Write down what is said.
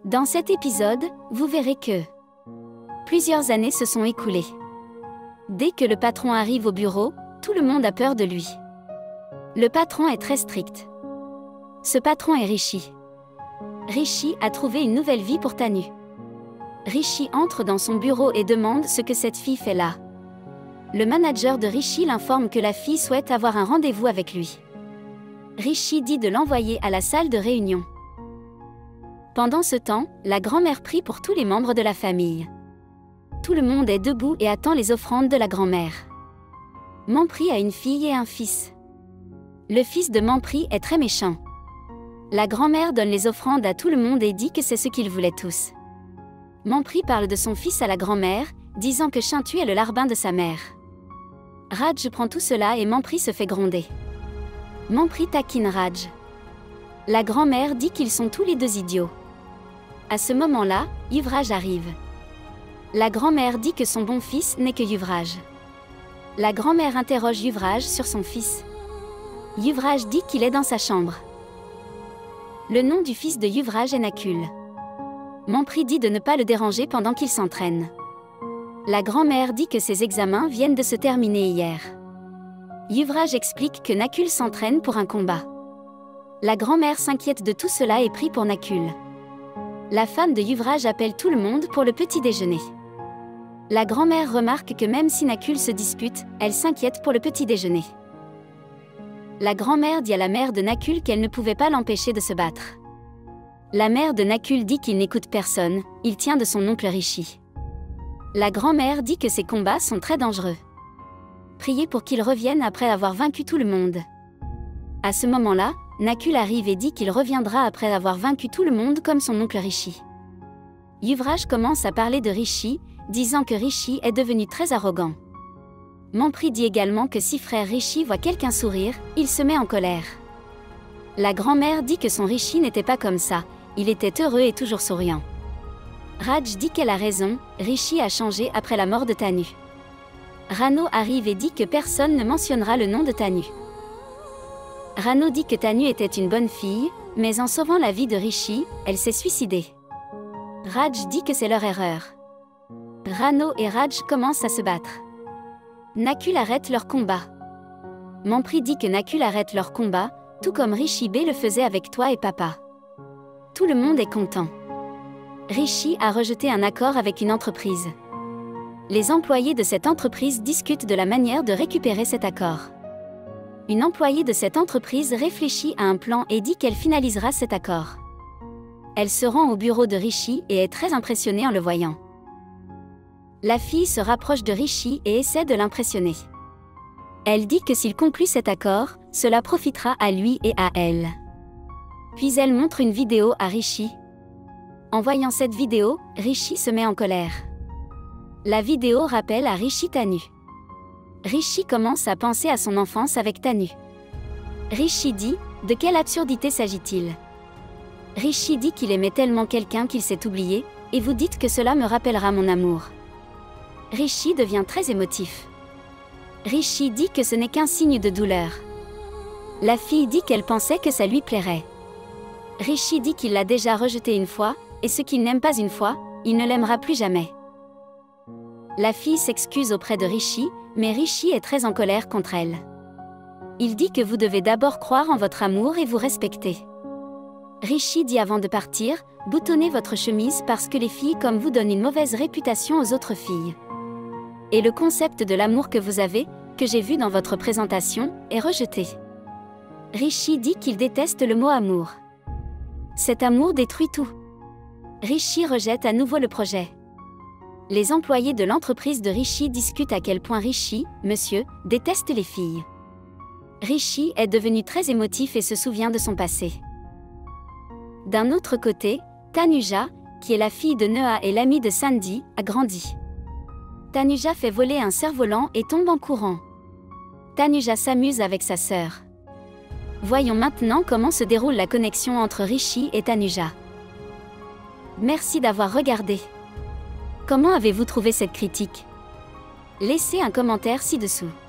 Dans cet épisode, vous verrez que plusieurs années se sont écoulées. Dès que le patron arrive au bureau, tout le monde a peur de lui. Le patron est très strict. Ce patron est Rishi. Rishi a trouvé une nouvelle vie pour Tanu. Rishi entre dans son bureau et demande ce que cette fille fait là. Le manager de Rishi l'informe que la fille souhaite avoir un rendez-vous avec lui. Rishi dit de l'envoyer à la salle de réunion. Pendant ce temps, la grand-mère prie pour tous les membres de la famille. Tout le monde est debout et attend les offrandes de la grand-mère. Mampri a une fille et un fils. Le fils de Mampri est très méchant. La grand-mère donne les offrandes à tout le monde et dit que c'est ce qu'ils voulaient tous. Mampri parle de son fils à la grand-mère, disant que Chintu est le larbin de sa mère. Raj prend tout cela et Mampri se fait gronder. Mampri taquine Raj. La grand-mère dit qu'ils sont tous les deux idiots. À ce moment-là, Yuvraj arrive. La grand-mère dit que son bon fils n'est que Yuvraj. La grand-mère interroge Yuvraj sur son fils. Yuvraj dit qu'il est dans sa chambre. Le nom du fils de Yuvraj est Nakul. Mampri dit de ne pas le déranger pendant qu'il s'entraîne. La grand-mère dit que ses examens viennent de se terminer hier. Yuvraj explique que Nakul s'entraîne pour un combat. La grand-mère s'inquiète de tout cela et prie pour Nakul. La femme de Yuvraj appelle tout le monde pour le petit déjeuner. La grand-mère remarque que même si Nakul se dispute, elle s'inquiète pour le petit déjeuner. La grand-mère dit à la mère de Nakul qu'elle ne pouvait pas l'empêcher de se battre. La mère de Nakul dit qu'il n'écoute personne, il tient de son oncle Rishi. La grand-mère dit que ces combats sont très dangereux. Priez pour qu'il revienne après avoir vaincu tout le monde. À ce moment-là, Nakul arrive et dit qu'il reviendra après avoir vaincu tout le monde comme son oncle Rishi. Yuvraj commence à parler de Rishi, disant que Rishi est devenu très arrogant. Mampri dit également que si frère Rishi voit quelqu'un sourire, il se met en colère. La grand-mère dit que son Rishi n'était pas comme ça, il était heureux et toujours souriant. Raj dit qu'elle a raison, Rishi a changé après la mort de Tanu. Rano arrive et dit que personne ne mentionnera le nom de Tanu. Rano dit que Tanu était une bonne fille, mais en sauvant la vie de Rishi, elle s'est suicidée. Raj dit que c'est leur erreur. Rano et Raj commencent à se battre. Nakul arrête leur combat. Mampri dit que Nakul arrête leur combat, tout comme Rishi B le faisait avec toi et papa. Tout le monde est content. Rishi a rejeté un accord avec une entreprise. Les employés de cette entreprise discutent de la manière de récupérer cet accord. Une employée de cette entreprise réfléchit à un plan et dit qu'elle finalisera cet accord. Elle se rend au bureau de Rishi et est très impressionnée en le voyant. La fille se rapproche de Rishi et essaie de l'impressionner. Elle dit que s'il conclut cet accord, cela profitera à lui et à elle. Puis elle montre une vidéo à Rishi. En voyant cette vidéo, Rishi se met en colère. La vidéo rappelle à Rishi Tanu. Rishi commence à penser à son enfance avec Tanu. Rishi dit, de quelle absurdité s'agit-il? Rishi dit qu'il aimait tellement quelqu'un qu'il s'est oublié, et vous dites que cela me rappellera mon amour. Rishi devient très émotif. Rishi dit que ce n'est qu'un signe de douleur. La fille dit qu'elle pensait que ça lui plairait. Rishi dit qu'il l'a déjà rejeté une fois, et ce qu'il n'aime pas une fois, il ne l'aimera plus jamais. La fille s'excuse auprès de Rishi, mais Rishi est très en colère contre elle. Il dit que vous devez d'abord croire en votre amour et vous respecter. Rishi dit avant de partir, boutonnez votre chemise parce que les filles comme vous donnent une mauvaise réputation aux autres filles. Et le concept de l'amour que vous avez, que j'ai vu dans votre présentation, est rejeté. Rishi dit qu'il déteste le mot amour. Cet amour détruit tout. Rishi rejette à nouveau le projet. Les employés de l'entreprise de Rishi discutent à quel point Rishi, monsieur, déteste les filles. Rishi est devenu très émotif et se souvient de son passé. D'un autre côté, Tanuja, qui est la fille de Neha et l'amie de Sandy, a grandi. Tanuja fait voler un cerf-volant et tombe en courant. Tanuja s'amuse avec sa sœur. Voyons maintenant comment se déroule la connexion entre Rishi et Tanuja. Merci d'avoir regardé. Comment avez-vous trouvé cette critique? Laissez un commentaire ci-dessous.